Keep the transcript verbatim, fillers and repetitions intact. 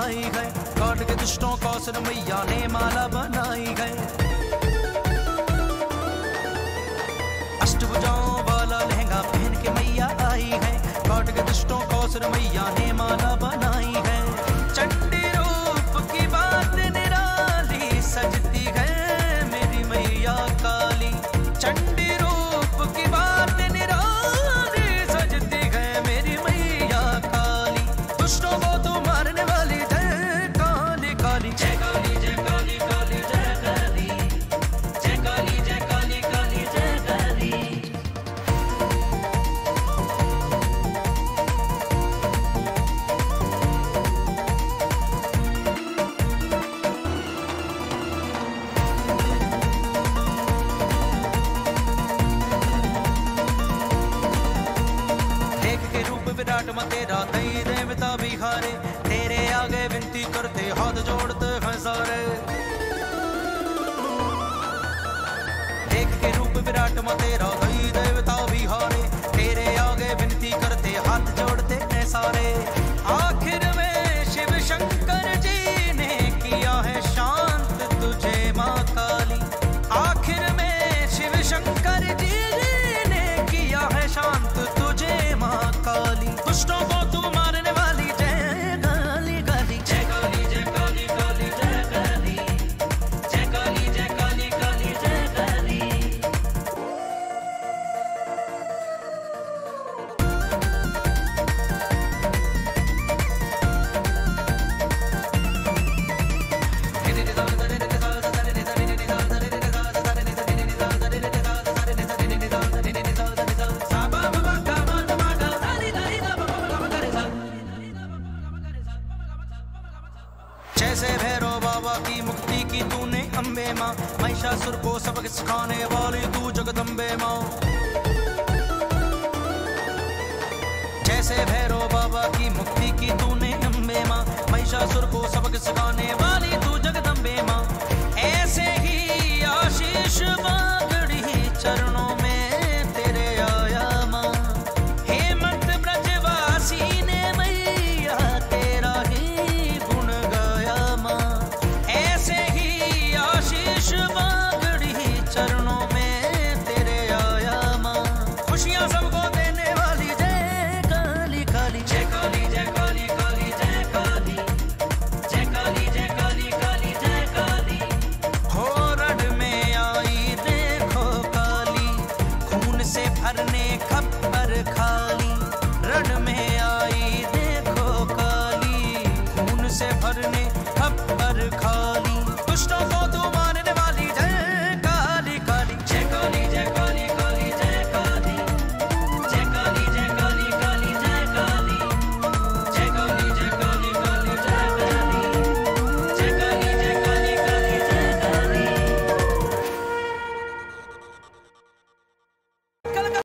आई है, काट के दुष्टों को असुर मैया ने माला बनाई है। अष्टभुजाओं वाला लहंगा पहन के मैया आई है, काट के दुष्टों को असुर मैया ने माला बनाई है। चंडी रूप की बात निराली सजती है मेरी मैया काली, चंडी रूप की बात निराली सजती है मेरी मैया काली। दुष्टों को तो मारने वाली जय काली काली, जय काली जय काली काली जय काली, जय काली जय काली काली जय काली। विराट में तेरा दई देवता बिहारे, तेरे आगे विनती करते हाथ जोड़ते हैं सारे। देख के रूप विराट में तेरा दई देवता बिहारे, तेरे आगे विनती करते हाथ जोड़ते हैं सारे। आखिर में शिव शंकर जी ने किया है शांत तुझे माँ काली, आखिर में शिव शंकर जी ने किया है शांत तुझे माँ काली। दुष्टों को तू मारने वाली जय काली काली, जय काली जय काली काली जय काली, जय काली जय काली काली जय काली। जैसे भैरव बाबा की मुक्ति की तूने अम्बे माँ, महिषासुर को सबक सिखाने वाली तू जगदम्बे माँ। जैसे भैरव बाबा की मुक्ति की तूने अम्बे माँ, महिषासुर को सबक सिखाने वाली